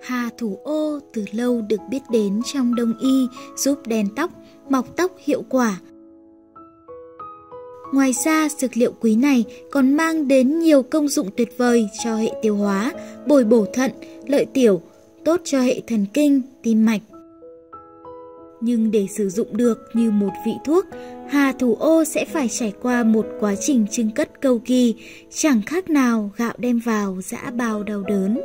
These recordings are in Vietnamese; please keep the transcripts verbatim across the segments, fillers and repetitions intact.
Hà thủ ô từ lâu được biết đến trong đông y, giúp đen tóc, mọc tóc hiệu quả. Ngoài ra, dược liệu quý này còn mang đến nhiều công dụng tuyệt vời cho hệ tiêu hóa, bồi bổ thận, lợi tiểu, tốt cho hệ thần kinh, tim mạch. Nhưng để sử dụng được như một vị thuốc, hà thủ ô sẽ phải trải qua một quá trình chưng cất cầu kỳ, chẳng khác nào gạo đem vào giã bao đau đớn.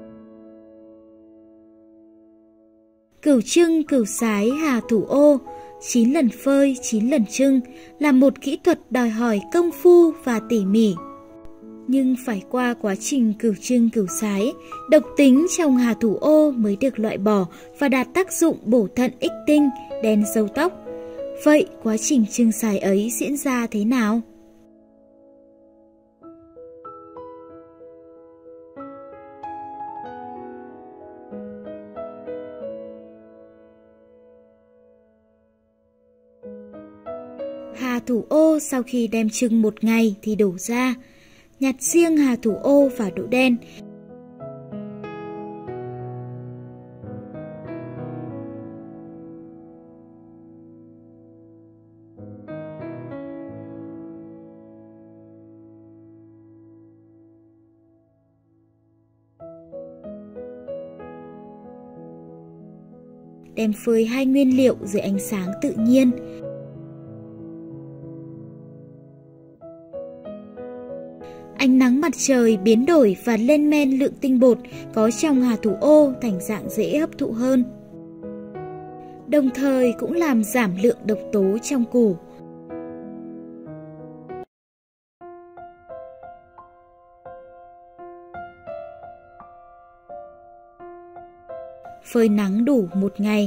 Cửu trưng cửu sái hà thủ ô, chín lần phơi, chín lần trưng là một kỹ thuật đòi hỏi công phu và tỉ mỉ. Nhưng phải qua quá trình cửu trưng cửu sái, độc tính trong hà thủ ô mới được loại bỏ và đạt tác dụng bổ thận ích tinh, đen râu tóc. Vậy quá trình trưng sái ấy diễn ra thế nào? Hà thủ ô sau khi đem trưng một ngày thì đổ ra, nhặt riêng hà thủ ô và đỗ đen. Đem phơi hai nguyên liệu dưới ánh sáng tự nhiên. Ánh nắng mặt trời biến đổi và lên men lượng tinh bột có trong hà thủ ô thành dạng dễ hấp thụ hơn. Đồng thời cũng làm giảm lượng độc tố trong củ. Phơi nắng đủ một ngày.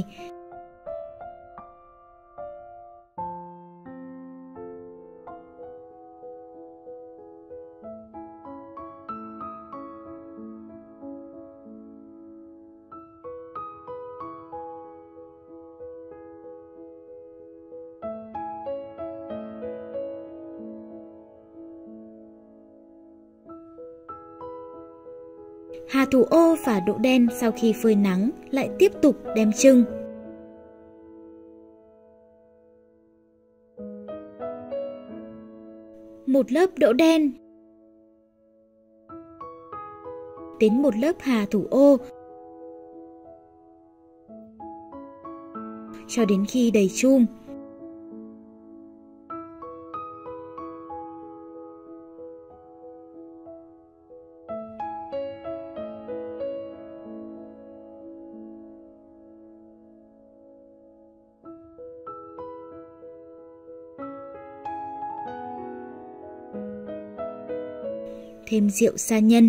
Hà thủ ô và đỗ đen sau khi phơi nắng lại tiếp tục đem trưng. Một lớp đỗ đen đến một lớp hà thủ ô cho đến khi đầy chum. Thêm rượu sa nhân.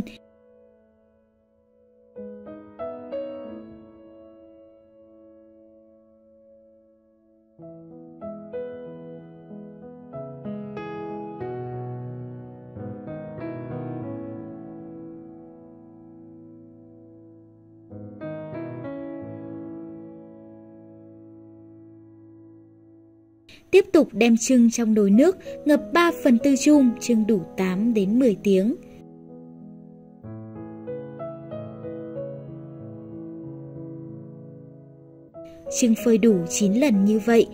Tiếp tục đem trưng trong nồi nước, ngập ba phần tư chum, trưng đủ tám đến mười tiếng. Trưng phơi đủ chín lần như vậy.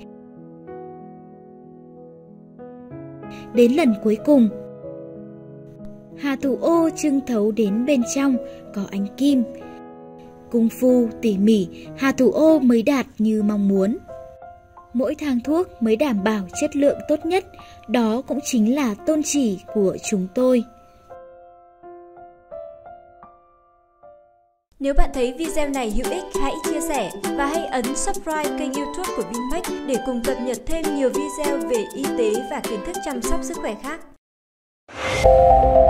Đến lần cuối cùng, hà thủ ô trưng thấu đến bên trong, có ánh kim. Công phu tỉ mỉ, hà thủ ô mới đạt như mong muốn. Mỗi thang thuốc mới đảm bảo chất lượng tốt nhất, đó cũng chính là tôn chỉ của chúng tôi. Nếu bạn thấy video này hữu ích, hãy chia sẻ và hãy ấn subscribe kênh YouTube của Vinmec để cùng cập nhật thêm nhiều video về y tế và kiến thức chăm sóc sức khỏe khác.